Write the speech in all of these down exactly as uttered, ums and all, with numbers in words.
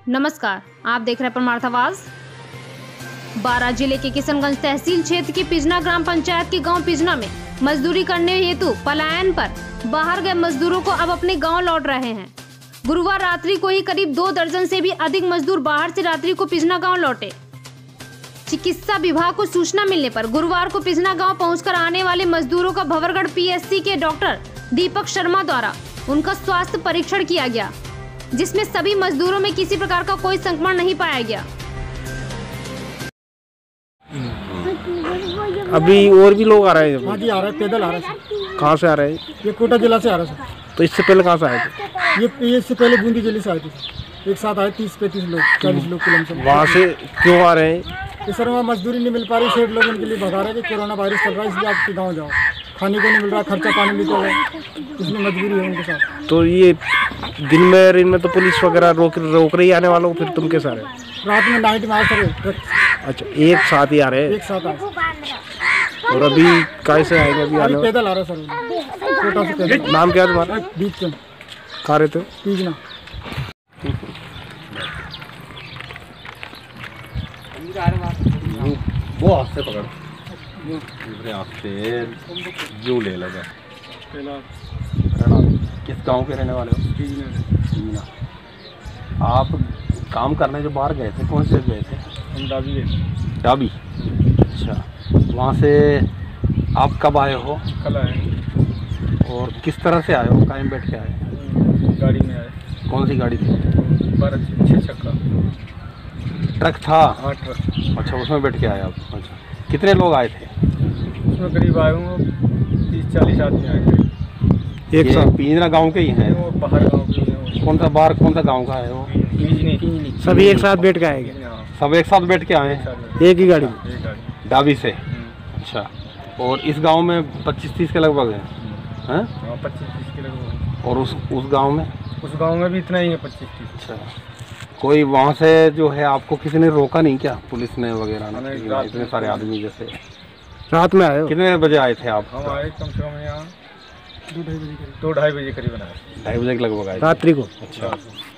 नमस्कार, आप देख रहे हैं परमार्थ आवाज। बारां जिले के किशनगंज तहसील क्षेत्र की पिजना ग्राम पंचायत के गांव पिजना में मजदूरी करने हेतु पलायन पर बाहर गए मजदूरों को अब अपने गांव लौट रहे हैं। गुरुवार रात्रि को ही करीब दो दर्जन से भी अधिक मजदूर बाहर से रात्रि को पिजना गांव लौटे। चिकित्सा विभाग को सूचना मिलने पर गुरुवार को पिजना गांव पहुंचकर आने वाले मजदूरों का भंवरगढ़ पीएससी के डॉक्टर दीपक शर्मा द्वारा उनका स्वास्थ्य परीक्षण किया गया, जिसमें सभी मजदूरों में किसी प्रकार का कोई संक्रमण नहीं पाया गया। अभी और भी लोग आ रहे हैं? हाँ जी, आ रहे हैं, पैदल आ रहे हैं। कहाँ से आ रहे हैं? ये कोटा जिला से आ रहे हैं। तो इससे पहले कहाँ से आए थे? ये इससे पहले बूंदी जिले से आए थे। एक साथ आए तीस पैंतीस लोग, चालीस लोग किलम से। वहाँ से क्यों आ रहे हैं? कि सर वहाँ मजदूरी नहीं मिल पा रही, सेठ लोग उनके लिए भगा रहे कि कोरोना वायरस चल रहा है, इसलिए आपके गाँव जाओ। खाने को नहीं मिल रहा, खर्चा पानी नहीं कर रहा, इसलिए मजबूरी है उनके साथ। तो ये दिन में दिन में तो पुलिस वगैरह रोक रोक रही आने वालों को, फिर तुम कैसे आ रहे हैं? रात में नाइट में आए सर। अच्छा, एक साथ ही आ रहे हैं? एक साथ आए। और अभी कैसे आएंगे? अभी आने पैदल आ रहे सर, कोटा से पैदल। नाम क्या है तुम्हारा? दीपचंद। कहाँ रहते हो? पिजना। वो हाथ से पकड़, हाथ से जू ले लगा। किस गांव के रहने वाले हो? पिजना। आप काम करने जो बाहर गए थे, कौन से गए थे? हम डाबी गए। डाबी, अच्छा। वहाँ से आप कब आए हो? कल आए। और किस तरह से आए हो? कहाँ में बैठ के आए? गाड़ी में आए। कौन सी गाड़ी थी? बारह छः चक्का ट्रक था? हाँ, ट्रक। अच्छा, उसमें बैठ के आए आप। अच्छा, कितने लोग आए थे? उसमें करीब आए हूँ तीस चालीस आदमी आए थे। एक साथ? पिजना गांव के ही हैं? वो बाहर गाँव के हैं। कौन सा बाहर, कौन सा गांव का है वो? सभी एक साथ बैठ के आएंगे? सब एक साथ बैठ के आए हैं, एक ही गाड़ी में? डाबी से। अच्छा, और इस गांव में पच्चीस तीस के लगभग है? हैं? पच्चीस तीस के लगभग। और उस उस गांव में? उस गांव में भी इतना ही है, पच्चीस तीस। अच्छा, कोई वहाँ से जो है आपको किसी ने रोका नहीं क्या, पुलिस ने वगैरह ने? इतने सारे आदमी जैसे रात में आए हो? कितने बजे आए थे आप? हम आए कम से कम यहाँ दो ढाई बजे करीब आए। ढाई बजे के लगभग आए रात्रि को? अच्छा,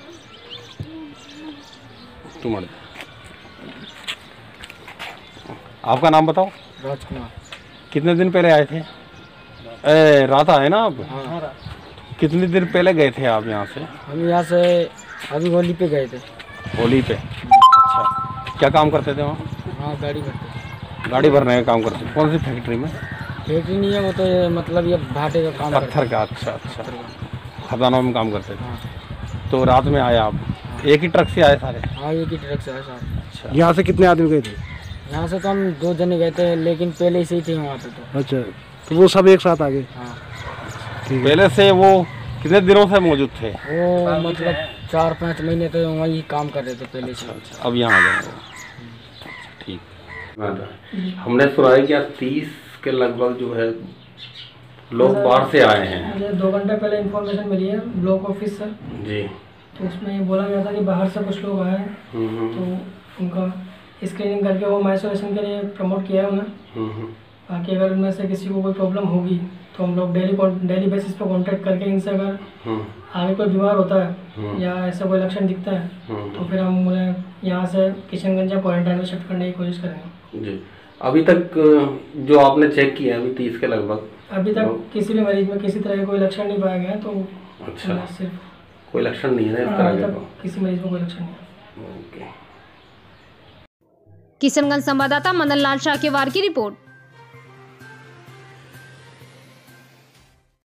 तुम आपका नाम बताओ। राजकुमार। कितने दिन पहले आए थे? ए, रात आए ना आप? हाँ। कितने दिन पहले गए थे आप यहाँ से? हम यहाँ से अभी होली पे गए थे। होली पे? अच्छा, क्या काम करते थे वहाँ? हाँ, गाड़ी भरते। गाड़ी भरने का काम करते थे। कौन सी फैक्ट्री में? फैक्ट्री नहीं है वो, तो ये मतलब ये भाटे का काम। पत्थर का? अच्छा अच्छा, खदानों में काम करते थे। हाँ। तो रात में आए आप? एक ही ट्रक से आए सारे? हाँ, एक ही ट्रक से आए सारे। अच्छा, यहाँ से कितने आदमी गए थे? यहाँ से तो हम दो जने गए थे, लेकिन पहले से ही थे वहाँ पे। तो अच्छा, तो वो सब एक साथ आ गए? हाँ। पहले से वो कितने दिनों से मौजूद थे? वो मतलब चार पाँच महीने तो वहीं काम कर रहे थे पहले से। अच्छा, अब यहाँ आ जाएंगे। ठीक। हमने सुना है कि तीस के लगभग जो है लोग बाहर से आए हैं। मुझे दो घंटे पहले इन्फॉर्मेशन मिली है ब्लॉक ऑफिस से जी। तो उसमें ये बोला गया था कि बाहर से कुछ लोग आए हैं, तो उनका स्क्रीनिंग करके वो आइसोलेशन के लिए प्रमोट किया है उन्हें। बाकी अगर उनमें से किसी को कोई प्रॉब्लम होगी तो हम लोग डेली डेली बेसिस पर कांटेक्ट करके इनसे अगर आगे कोई बीमार होता है या ऐसा कोई लक्षण दिखता है तो फिर हम उन्हें यहाँ से किशनगंज या क्वारंटाइन में शिफ्ट करने की कोशिश करेंगे। जी। अभी तक जो आपने चेक किया है अभी तीस के लगभग, अभी तक किसी भी मरीज में किसी तरह का कोई लक्षण नहीं पाया गया। तो अच्छा, सिर्फ कोई लक्षण नहीं है इस तरह के? तो किसी मरीज में कोई लक्षण नहीं है। ओके। किशनगंज संवाददाता मदन लाल शाह की रिपोर्ट।